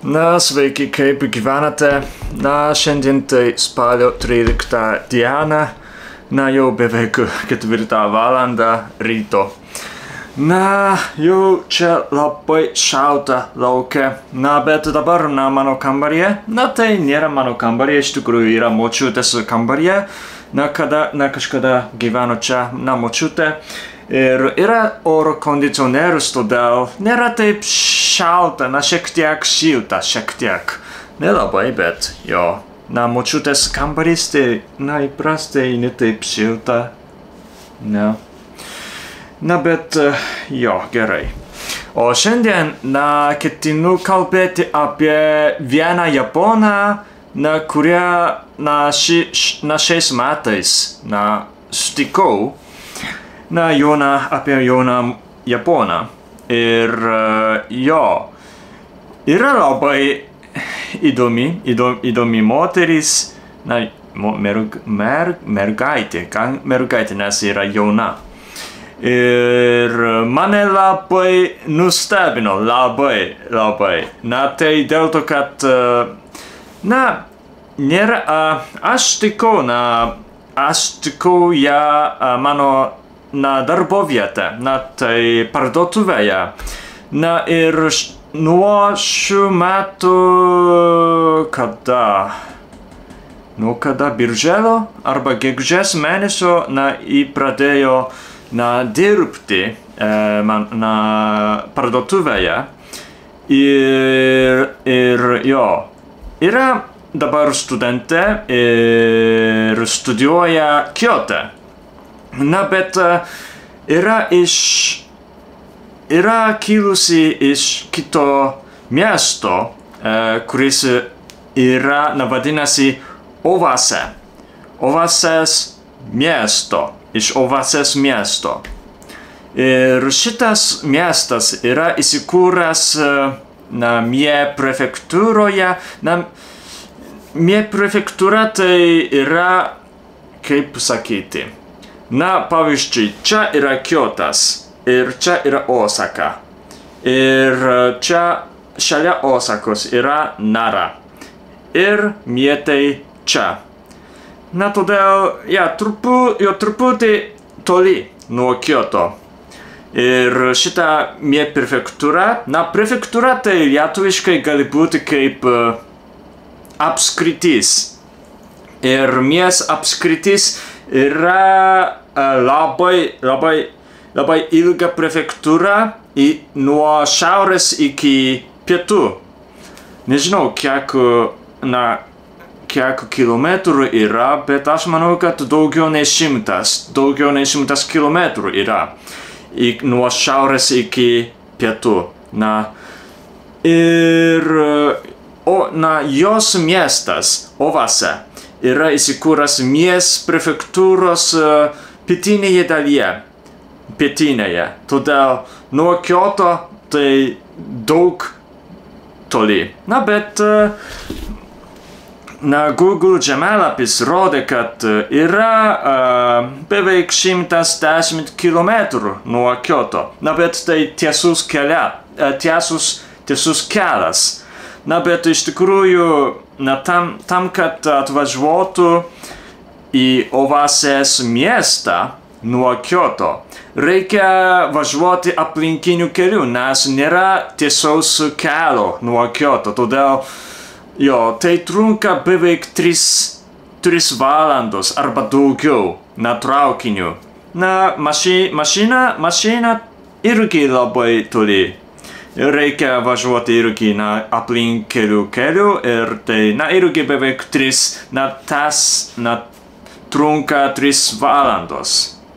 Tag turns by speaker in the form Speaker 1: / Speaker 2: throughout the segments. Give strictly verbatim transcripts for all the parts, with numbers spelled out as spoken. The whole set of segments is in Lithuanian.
Speaker 1: Na, sveiki, kaip gyvenate? Na, šiandien tai spalio tryliktą dieną. Na, jau beveik ketvirtą valandą ryto. Na, jau čia labai šalta lauke. Na, bet dabar, na, mano kambaryje. Na, tai nėra mano kambaryje, iš tikrųjų yra močiutės kambaryje. Na, kada, na, kažkada gyveno čia, na, močiutė. Ir yra oro kondicionierius, todėl nėra taip šalta, na, šiek tiek šilta, šiek tiek. Nelabai, bet jo. Na, močiutės kambarys, tai, na, įprastai ne taip šilta. Ne. Na, bet, jo, gerai. O šiandien, na, ketinu kalbėti apie vieną japoną, na, kurią, na, ši, na, šiais metais, na, sutikau. Na, Joną, apie Joną Japoną. Ir uh, jo, yra labai įdomi, įdomi, įdomi moteris, na, merg, merg, mergaitė, mergaitė, nes yra jauna. Ir mane labai nustebino, labai, labai. Na, tai dėl to, kad, uh, na, nėra, uh, aš tikau, na, aš tikau ją uh, mano na, darbo vietą, na, tai parduotuvėje. Na, ir nuo šių metų, kada, nuo kada, birželio arba gegužės mėnesio, na, į pradėjo, na, dirbti, e, man, na, parduotuvėje. Ir, ir, jo, yra dabar studentė ir studijuoja Kyote. Na, bet uh, yra iš, yra kilusi iš kito miesto, uh, kuris yra, na, vadinasi Ovasė. Ovasės miesto, iš Ovasės miesto. Ir šitas miestas yra įsikūręs, uh, na, Mie prefektūroje. Na, Mie prefektūra tai yra, kaip sakyti. Na, pavyzdžiui, čia yra Kyotas ir čia yra Osaka. Ir čia šalia Osakos yra Nara. Ir Mietai čia. Na, todėl, ja, trupu, jo truputį toli nuo Kyoto. Ir šita Mie prefektūra, na, prefektūra tai lietuviškai gali būti kaip uh, apskritis. Ir Mies apskritis yra uh, labai, labai, labai ilga prefektūra į, nuo šiaurės iki pietų. Nežinau, kiek, na, kiek kilometrų yra, bet aš manau, kad daugiau nei šimtas, daugiau nei šimtas kilometrų yra į, nuo šiaurės iki pietų. Na, ir, o, na, jos miestas, Ovasė, yra įsikūręs Mies prefektūros uh, pietinėje dalyje. Pietinėje. Todėl nuo Kyoto tai daug toli. Na, bet uh, na, Google žemėlapis rodė, kad uh, yra uh, beveik šimtas dešimt kilometrų nuo Kyoto. Na, bet tai tiesus kelia, uh, tiesus, tiesus kelias. Na, bet iš tikrųjų, na, tam, tam, kad atvažiuotų į Ovasės miestą nuo Kyoto, reikia važiuoti aplinkiniu keliu, nes nėra tiesaus kelio nuo Kyoto. Todėl, jo, tai trunka beveik tris, tris valandos arba daugiau, na, traukiniu. Na, maši, mašina, mašina irgi labai toli. Reikia važiuoti irgi, na, aplink kelių kelių ir tai, na, irgi beveik tris, na, tas, na, trunka tris valandos.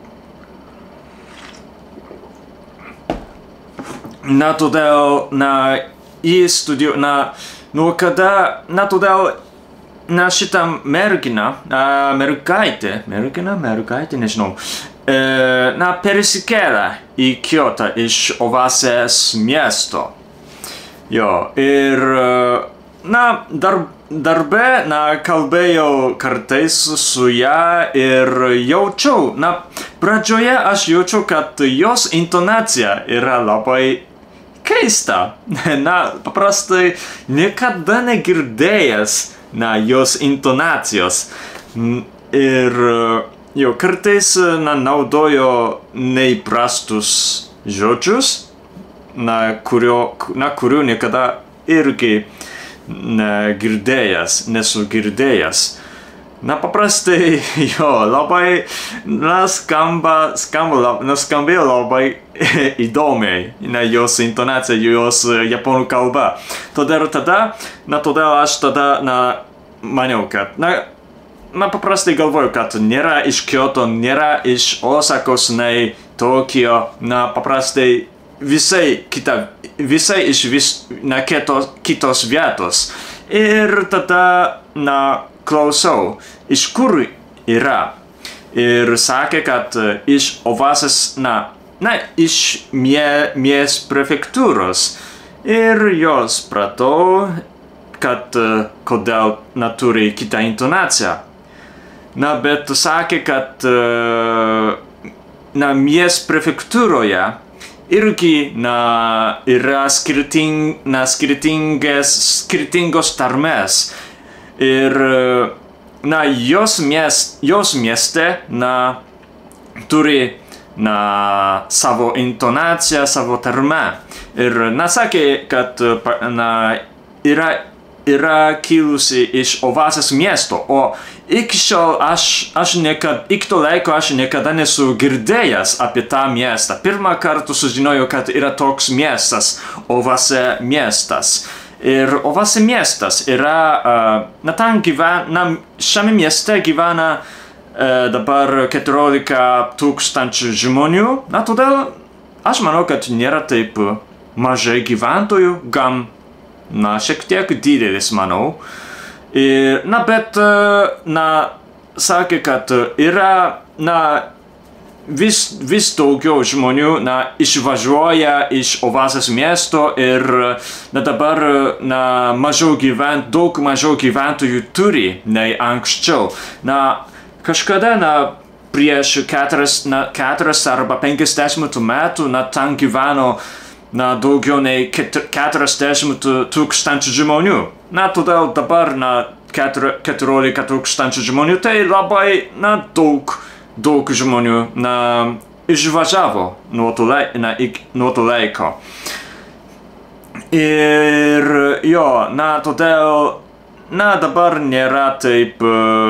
Speaker 1: Na, todėl, na, į studijų, na, nuo kada, na, todėl, na, šitą merginą, uh, mergaitė, mergina, mergaitė, nežinau, uh, na, persikėlė į Kyotą iš Ovasės miesto. Jo, ir, uh, na, dar, darbe, na, kalbėjau kartais su ją ir jaučiau, na, pradžioje aš jaučiau, kad jos intonacija yra labai keista. Na, paprastai niekada negirdėjęs, na, jos intonacijos. Ir, jo, kartais, na, naudojo neįprastus žodžius, na, kurio, na, kurių niekada irgi negirdėjęs, nesu girdėjęs. Na, paprastai, jo, labai, na, skamba, skamba, na, skambėjo labai įdomiai, na, jos intonacija, jos japonų kalba. Todėl tada, na, todėl aš tada, na, maniau, kad, na, na, paprastai galvoju, kad nėra iš Kyoto, nėra iš Osakos, nei Tokijo, na, paprastai visai kita, visai iš vis, na, kitos, kitos vietos. Ir tada, na, klausau, iš kur yra. Ir sakė, kad iš Ovasės, na, na, iš mie, mies prefektūros. Ir jos pratau, kad kodėl, na, turi kitą intonaciją. Na, bet sakė, kad, na, mies prefektūroje irgi, na, yra skirting, na, skirtingas, skirtingos tarmės. Ir, na, jos, miest, jos mieste, na, turi, na, savo intonaciją, savo tarmę. Ir, na, sakė, kad, na, yra, yra kilusi iš Ovasės miesto, o iki šiol aš, aš niekad, iki to laiko aš niekada nesu girdėjęs apie tą miestą. Pirmą kartą sužinojau, kad yra toks miestas, Ovasė miestas. Ir Ovasė miestas yra, uh, na, ten gyvena, na, šiame mieste gyvena uh, dabar keturiolika tūkstančių žmonių. Na, todėl aš manau, kad nėra taip mažai gyventojų, gam, na, šiek tiek didelis, manau. Ir, na, bet, uh, na, sakė, kad yra, na, vis, vis daugiau žmonių, na, išvažiuoja iš Ovasės miesto ir, na, dabar, na, mažiau gyvent, daug mažiau gyventojų turi nei anksčiau. Na, kažkada, na, prieš keturias, na, keturias arba penkiasdešimt metų, na, ten gyveno, na, daugiau nei keturiasdešimt tūkstančių žmonių. Na, todėl dabar, na, keturiolika tūkstančių žmonių, tai labai, na, daug daug žmonių, na, išvažiavo nuo to, lai, na, ik, nuo to laiko. Ir, jo, na, todėl, na, dabar nėra taip,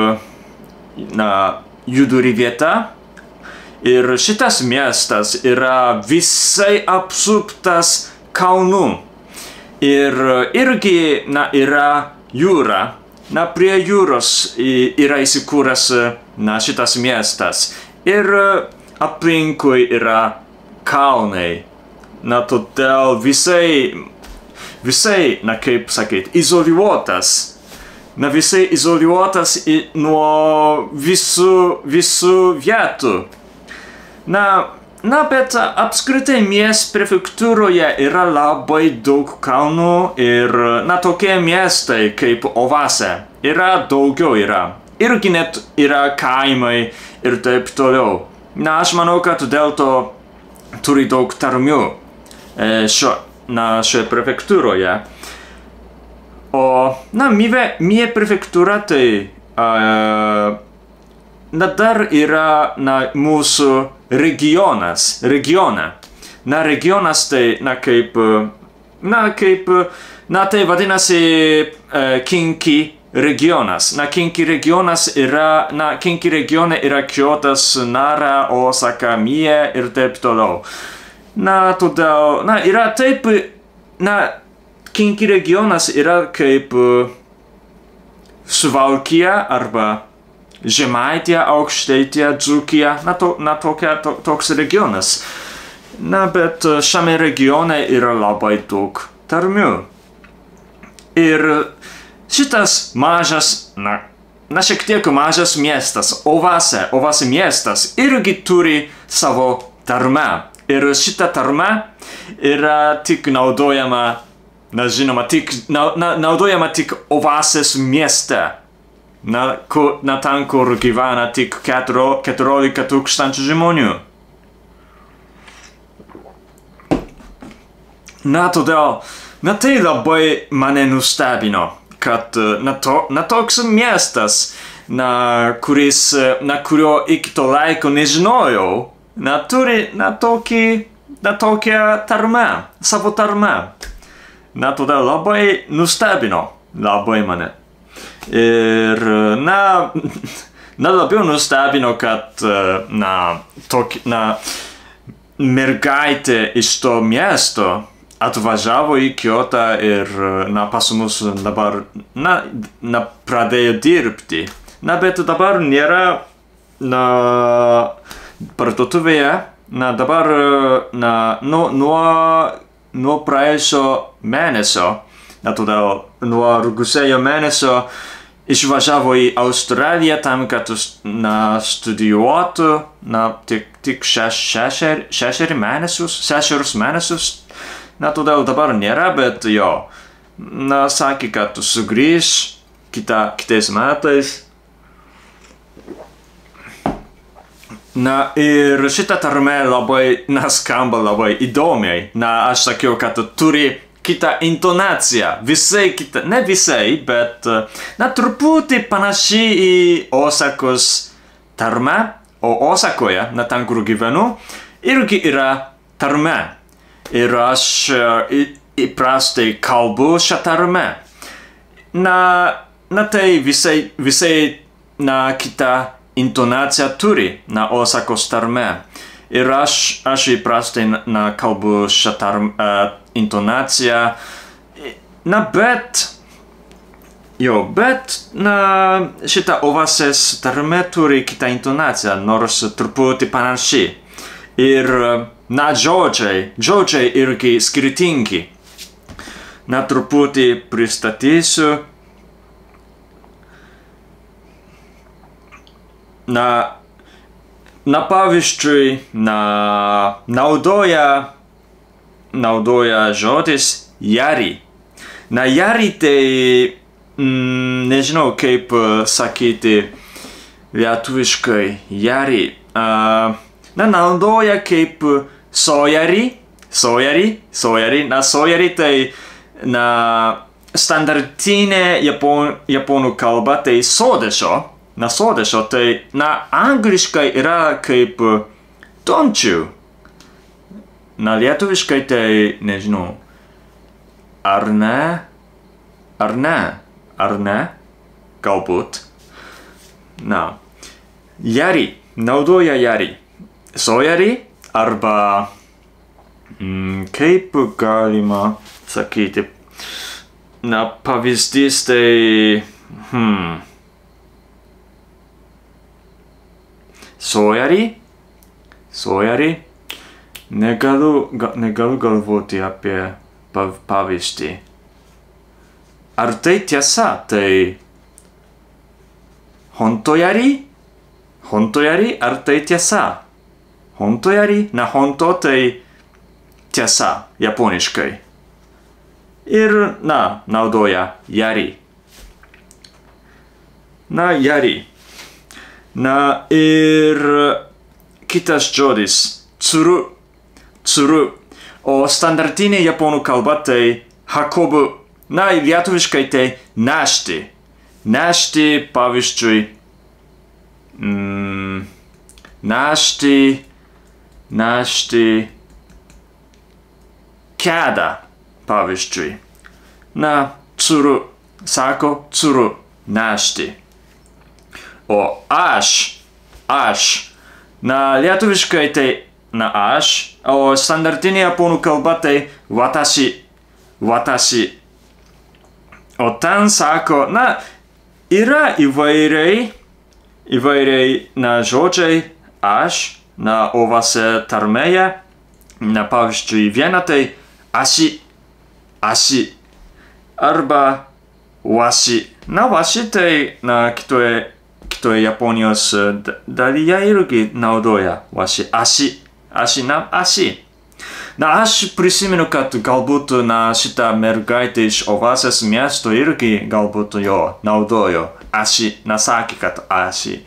Speaker 1: na, juduri vieta. Ir šitas miestas yra visai apsuptas kalnų. Ir irgi, na, yra jūra. Na, prie jūros yra įsikūręs, na, šitas miestas. Ir aplinkui yra kalnai. Na, todėl visai, visai, na, kaip sakyt, izoliuotas. Na, visai izoliuotas nuo visų, visų vietų. Na, na, bet apskritai mies prefektūroje yra labai daug kalnų ir, na, tokie miestai kaip Ovasė yra daugiau yra. Irgi net yra kaimai ir taip toliau. Na, aš manau, kad dėl to turi daug tarmių e, šio, na, šioje prefektūroje. O, na, mie, mie prefektūra tai, uh, na, dar yra, na, mūsų regionas, regione. Na, regionas tai, na, kaip, na, kaip, na, tai vadinasi uh, Kinki regionas. Na, Kinki regionas yra, na, Kinki regione yra Kyotas, Nara, Osaka, Mie ir taip toliau. Na, todėl, na, yra taip, na, Kinki regionas yra kaip uh, Suvalkija arba Žemaitija, Aukštaitija, Dzūkija, na, to, na tokia, to, toks regionas. Na, bet šiame regione yra labai daug tarmių. Ir šitas mažas, na, na šiek tiek mažas miestas, Ovasė, Ovasė miestas, irgi turi savo tarmę. Ir šita tarmė yra tik naudojama, na, žinoma, tik, na, na, naudojama tik Ovasės mieste. Na, kur, na, ten, kur gyvena tik keturiolika tūkstančių žmonių. Na, todėl, na tai labai mane nustebino, kad na, to, na toks miestas, na, kuris, na, kurio iki to laiko nežinojau, na, turi, na, tokį, na, tokią tarmę, savo tarmę. Na, todėl labai nustebino, labai mane. Ir, na, na, labiau nustebino, kad, na, toki, na, mergaitė iš to miesto atvažiavo į Kiotą ir, na, pas mus dabar, na, na, pradėjo dirbti. Na, bet dabar nėra, na, parduotuvėje, na, dabar, na, nu, nuo, nuo praėjusio mėnesio, na, todėl nuo rugsėjo mėnesio išvažiavo į Australiją tam, kad, na, studijuotų, na, tik, tik šeš, šešer, šešeri mėnesius, šešerius mėnesius. Na, todėl dabar nėra, bet jo, na, sakė, kad sugrįš kita, kitais metais. Na, ir šita tarmė labai, na, skamba labai įdomiai. Na, aš sakiau, kad turi kitą intonaciją, visai kita, ne visai, bet, na, truputį panaši į Osakos tarmę, o Osakoje, na, ten, kur gyvenu, irgi yra tarmė. Ir aš įprastai kalbu šią tarmę. Na, na, tai visai, visai, na, kita intonacija turi, na, Osakos tarmė. Ir aš, aš įprastai, na, kalbu šią tarmę, uh, intonaciją. Na, bet, jo, bet, na, šita Ovasės tarmė turi kitą intonaciją, nors truputį panaši. Ir, na, žodžiai, žodžiai irgi skirtingi. Na, truputį pristatysiu. Na, na, pavyzdžiui, na, naudoja, naudoja žodis jari. Na, jari tai, mm, nežinau kaip sakyti lietuviškai, jari. Uh, na, naudoja kaip sojari, sojari, sojari. Na, sojari tai, na, standartinė japon, japonų kalba tai sodešo. Na, sodešo, tai, na, angliškai yra kaip tončių. Na, lietuviškai tai, nežinau, ar ne, ar ne, ar ne, galbūt. Na, jari, naudoja jari. Sojari, arba, mm, kaip galima sakyti, na, pavyzdys tai, hmm, Sojari, sojari, negaliu, ga, negaliu galvoti apie pav, pavyzdį. Ar tai tiesa? Tai hontojari? Hontojari, ar tai tiesa? Hontojari? Na, honto tai tiesa, japoniškai. Ir, na, naudoja jari. Na, jari. Na, ir kitas žodis, tsuru, tsuru. O standartinė japonų kalba tai hakobu. Na, lietuviškai tai nešti. Nešti, pavyzdžiui, mm, nešti, nešti kedą, pavyzdžiui. Na, tsuru, sako tsuru, nešti. O aš, aš, na, lietuviškai tai, na, aš, o standartinė japonų kalba tai watashi, watashi. O ten sako, na, yra įvairiai, įvairiai, na, žodžiai, aš, na, Ovasė tarmėje, na, pavyzdžiui, viena tai ashi, ashi, arba washi. Na, washi tai, na, kitoje, kitoje Japonijos dalyje irgi naudoja washi, ashi, ashi, na, ashi. Na, aš prisimenu, kad galbūt, na, šita mergaitė iš Ovasės miesto irgi galbūt jo naudojo ashi, na, sakė, kad ashi.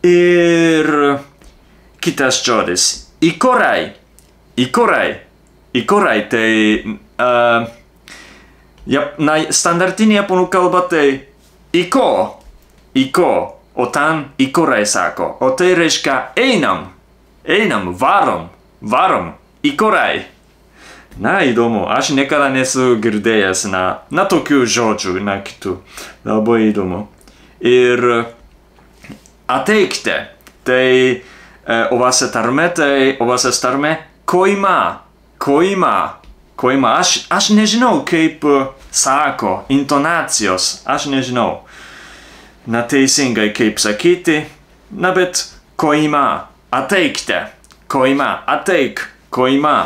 Speaker 1: Ir kitas žodis, ikorai, ikorai, įkurai, tai uh, jap, na, standartinė japonų kalba tai iko, iko, o ten įkurai sako, o tai reiškia einam, einam, varom, varom, įkurai. Na, įdomu, aš niekada nesu girdėjęs, na, na tokių žodžių, na, kitų. Labai įdomu. Ir ateikite, tai e, Ovasė tarmė, tai Ovasės tarmė koima, koima, koima. Aš, aš nežinau, kaip sako, intonacijos, aš nežinau. Na, teisingai, kaip sakyti, na, bet koima, ateikite, koima, ateik, koima.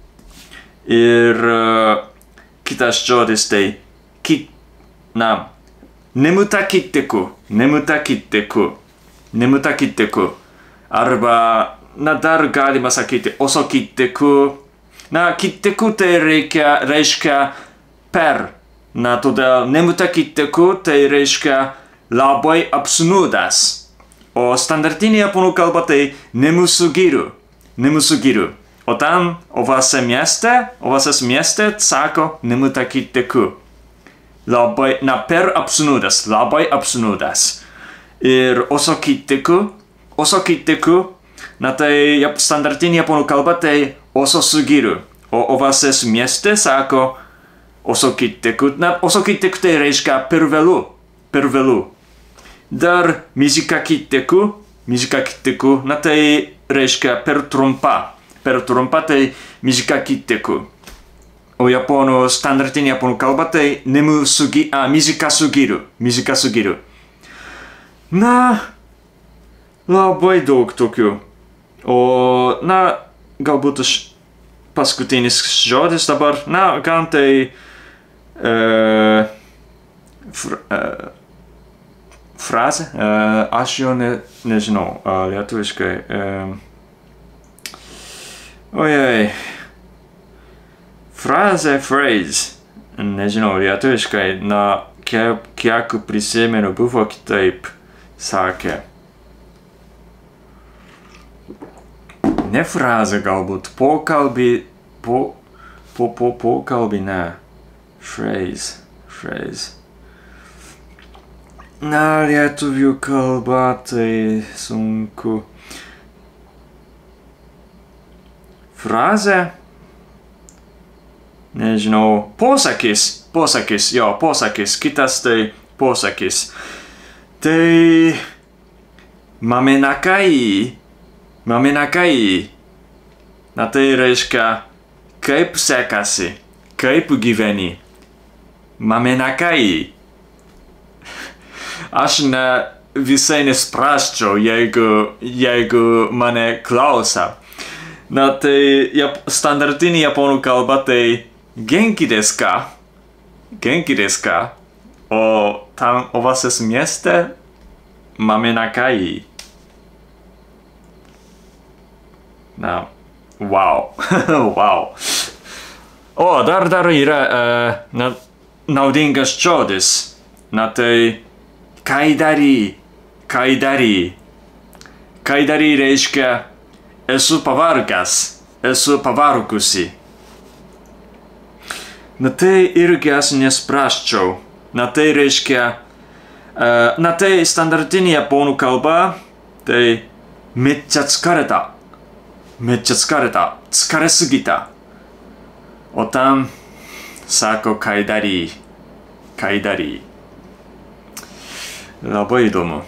Speaker 1: Ir uh, kitas žodis tai kit, na, nemuta kitteku, nemuta kitteku, nemuta kitteku. Arba, na, dar galima sakyti oso kitteku. Na, kitteku tai reikia, reiškia per. Na, todėl nemuta kitteku tai reiškia labai apsnūdęs. O standartinė japonų kalba tai nemusugiru, nemusugiru. O tam Ovasė mieste, Ovasės mieste sako nemuta kitteku. Labai, na, per apsnūdęs, labai apsnūdęs. Ir oso kitteku, oso kitteku, na tai standartinė japonų kalba tai oso sugiru. O Ovasės mieste sako oso kitteku, na, oso kitteku tai reiškia per vėlu, per vėlu. Dar mijika kitteku, mijika kitteku, na tai reiškia per trumpa. Per trumpa tai mijika kitteku. O japonų, standartinė japonų kalba tai nemu sugi, a, mijika sugiru, mijika sugiru. Na, labai daug tokių. O, na, galbūt aš paskutinis žodis dabar, na, gan tai e, fr, e, frazė, e, aš jau ne, nežinau, e, lietuviškai. E, Ojej, frazė, phrase, nežinau, lietuviškai, na, kiek, kiek prisimenu, buvo kitaip sakė. Ne frazė galbūt, pokalbį, po, po, po, pokalbį, ne, phrase, phrase. Na, lietuvių kalba tai sunku. Frazė, nežinau, posakis, posakis, jo, posakis, kitas tai posakis. Tai mamenakai, mamenakai, na tai reiškia, kaip sekasi, kaip gyveni. Mamenakai. Aš ne visai nesprasčiau, jeigu, jeigu mane klausa. Na tai jap, standartinė japonų kalba tai genki desu ka? Genki desu ka? O tam Ovasės mieste mamenakai. Na, wow, wow. O, dar dar yra uh, na, naudingas žodis. Na tai kaidari, kaidari. Kaidari reiškia esu pavargęs, esu pavargusi. Na tai irgi aš nesprasčiau. Na tai reiškia, uh, na tai standartinė japonų kalba, tai meccha tsukareta, meccha tsukareta, tsukaresugita. O tam sako kaidari, kaidari. Labai įdomu.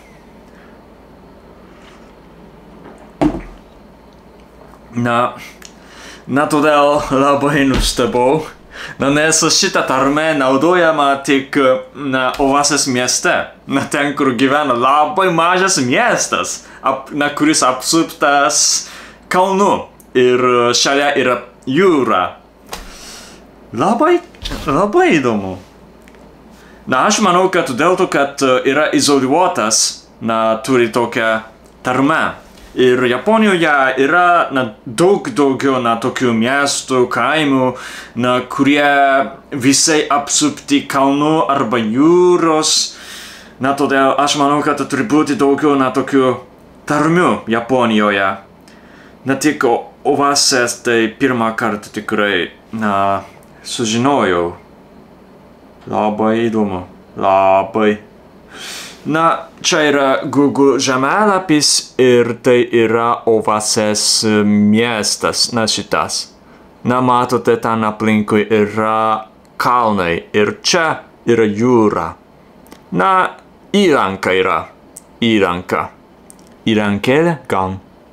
Speaker 1: Na, na todėl labai nustebau, na nes šita tarmė naudojama tik na Ovasės mieste, na ten, kur gyvena labai mažas miestas, ap, na kuris apsuptas kalnų ir šalia yra jūra. Labai, labai įdomu. Na aš manau, kad dėl to, kad yra izoliuotas, na turi tokią tarmę. Ir Japonijoje yra na, daug daugiau na, tokių miestų, kaimų, na, kurie visai apsupti kalnų arba jūros. Na, todėl aš manau, kad turi būti daugiau na, tokių tarmių Japonijoje. Ne tik Ovasės tai pirmą kartą tikrai, na, sužinojau. Labai įdomu, labai. Na, čia yra Google žemėlapis ir tai yra Ovasės miestas, na šitas. Na, matote, ten aplinkui yra kalnai ir čia yra jūra. Na, įranka yra, įranka. Įrankėlė, gal.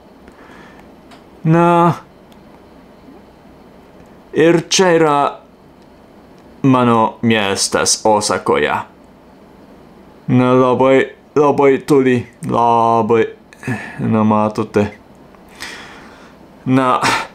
Speaker 1: Na, ir čia yra mano miestas Osakoje. Na, labai, labai toli, labai, na, matote. Na,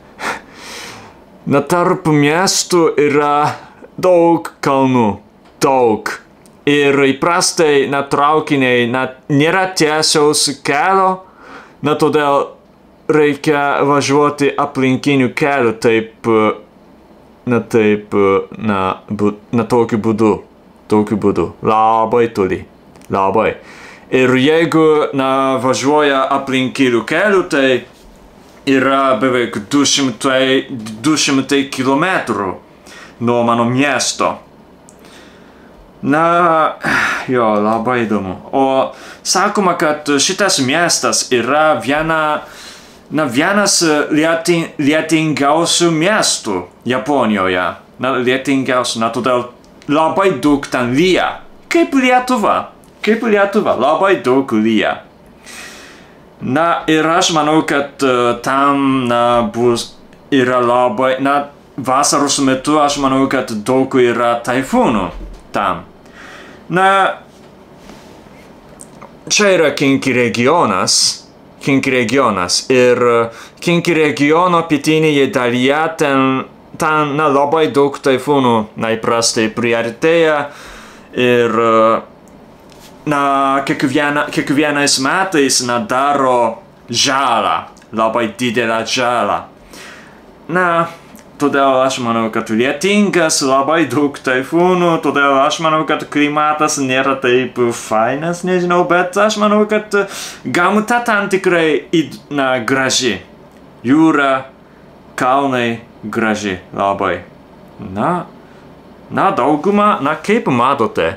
Speaker 1: na, tarp miestų yra daug kalnų, daug. Ir įprastai, na, traukiniai, na, nėra tiesiaus kelio, na, todėl reikia važiuoti aplinkiniu keliu, taip, na, taip, na, bu, na, tokiu būdu, tokiu būdu, labai toli, labai. Ir jeigu, na, važiuoja aplinkiniu keliu, tai yra beveik du šimtai kilometrų nuo mano miesto. Na, jo, labai įdomu. O sakoma, kad šitas miestas yra viena, na, vienas lieting, lietingiausių miestų Japonijoje. Na, lietingiausių, na, todėl labai daug ten lyja. Kaip Lietuva, kaip Lietuva, labai daug lyja. Na, ir aš manau, kad uh, tam, na, bus, yra labai, na, vasaros metu aš manau, kad daug yra taifūnų tam. Na, čia yra Kinki regionas, Kinki regionas ir Kinki regiono pietinėje dalyje ten, ten, na, labai daug taifūnų, na, įprastai priartėja ir, na, kiekviena, kiekvienais metais, na, daro žalą, labai didelę žalą. Na, todėl aš manau, kad lietingas, labai daug taifūnų, todėl aš manau, kad klimatas nėra taip fainas, nežinau, bet aš manau, kad gamta ten tikrai, na, graži. Jūra, kalnai, graži, labai. Na, na, dauguma, na, kaip matote.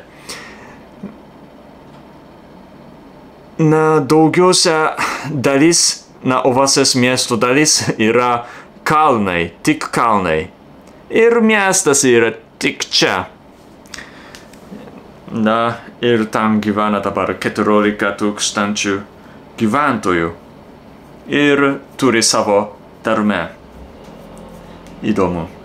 Speaker 1: Na, daugiausia dalis, na, Ovasės miesto dalis yra kalnai, tik kalnai. Ir miestas yra tik čia. Na, ir tam gyvena dabar keturiolika tūkstančių gyventojų. Ir turi savo tarmę. Įdomu.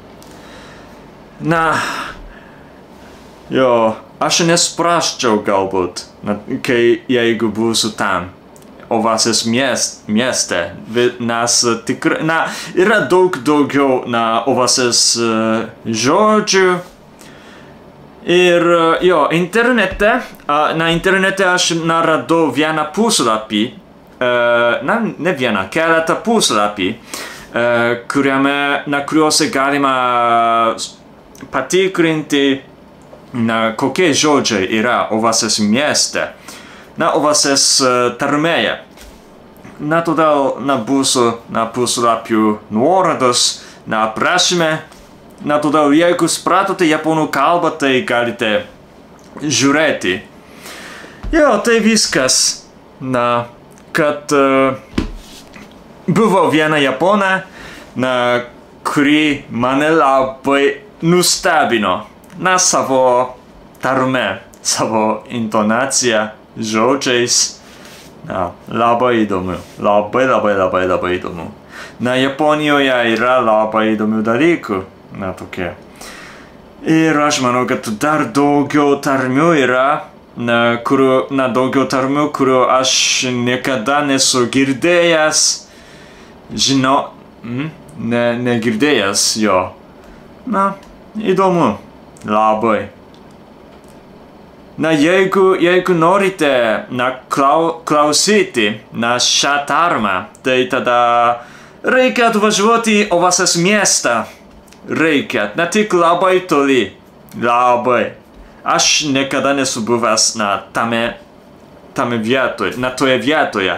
Speaker 1: Na, jo, aš nesprasčiau galbūt, na, kai jeigu būsiu tam. Ovasės miest, mieste, nes tikrai, na, yra daug daugiau, na, Ovasės uh, žodžių. Ir, uh, jo, internete, uh, na, internete aš, na, radau vieną puslapį, uh, na, ne vieną, keletą puslapį, uh, kuriame, na, kuriuose galima patikrinti, na, kokie žodžiai yra Ovasės mieste. Na, Ovasės uh, tarmėje. Na, todėl, na, būsiu, na, puslapių nuorodos, na, aprašyme. Na, todėl, jeigu supratote japonų kalbą, tai galite žiūrėti. Jo, tai viskas. Na, kad uh, buvo viena japonė, na, kuri mane labai nustebino. Na, savo tarme, savo intonacija. Žodžiais, na, labai įdomu, labai, labai, labai, labai įdomu. Na, Japonijoje yra labai įdomių dalykų, na, tokie. Ir aš manau, kad dar daugiau tarmių yra, na, kurių, na, daugiau tarmių, kurių aš niekada nesu girdėjęs, žinau, mm, ne, negirdėjęs jo. Na, įdomu, labai. Na, jeigu, jeigu norite, na, klau, klausyti, na, šią tarmę, tai tada reikia atvažiuoti į Ovasės miestą. Reikia, na, tik labai toli, labai. Aš niekada nesu buvęs, na, tame, tame vietoje, na, toje vietoje.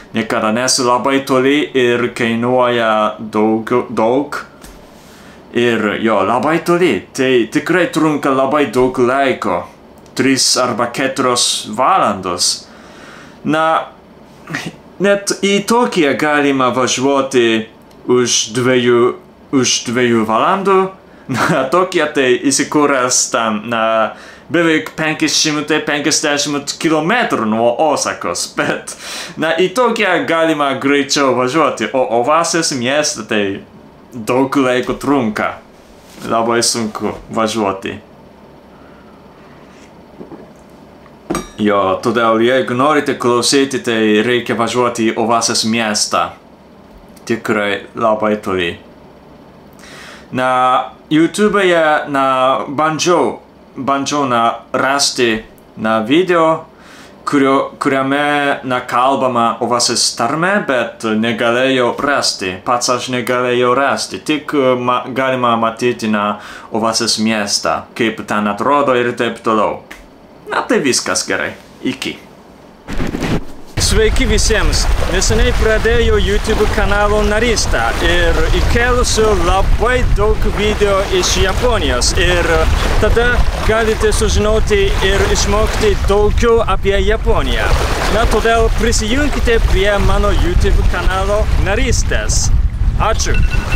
Speaker 1: niekada nesu labai toli ir kainuoja daug, daug. Ir jo, labai toli, tai tikrai trunka labai daug laiko. Tris arba keturios valandos. Na, net į Tokiją galima važiuoti už dviejų, už dviejų valandų. Na, Tokija tai įsikūręs tam, na, beveik penki šimtai penkiasdešimt kilometrų nuo Osakos, bet, na, į Tokiją galima greičiau važiuoti, o Ovasės miestą tai daug laiko trunka. Labai sunku važiuoti. Jo, todėl jeigu norite klausyti, tai reikia važiuoti į Ovasės miestą. Tikrai labai toli. Na, YouTube'e, na, bandžiau, bandžiau, na, rasti, na, video, kurio, kuriame, na, kalbama Ovasės tarmę, bet negalėjau rasti. Pats aš negalėjau rasti. Tik ma, galima matyti, na, Ovasės miestą, kaip ten atrodo ir taip toliau. Na, tai viskas gerai. Iki. Sveiki visiems! Neseniai pradėjau YouTube kanalo narystę ir įkėlusiu labai daug video iš Japonijos ir tada galite sužinoti ir išmokti daugiau apie Japoniją. Na, todėl prisijunkite prie mano YouTube kanalo narystės. Ačiū!